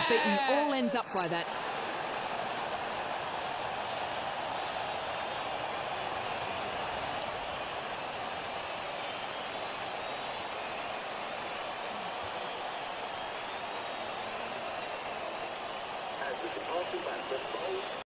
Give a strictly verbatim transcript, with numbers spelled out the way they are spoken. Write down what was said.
beaten. All ends up by that. As the departing batsman bowls.